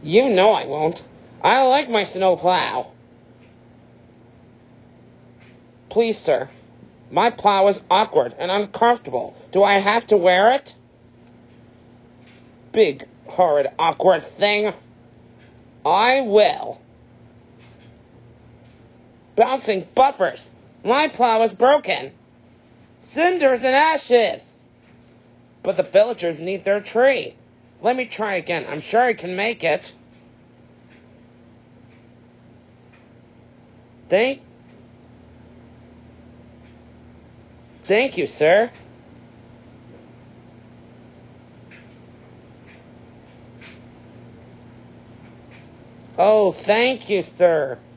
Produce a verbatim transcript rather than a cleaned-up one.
You know I won't. I like my snowplow. Please, sir. My plow is awkward and uncomfortable. Do I have to wear it? Big, horrid, awkward thing. I will. Bouncing buffers. My plow is broken. Cinders and ashes. But the villagers need their tree. Let me try again. I'm sure I can make it. Thank... Thank you, sir. Oh, thank you, sir.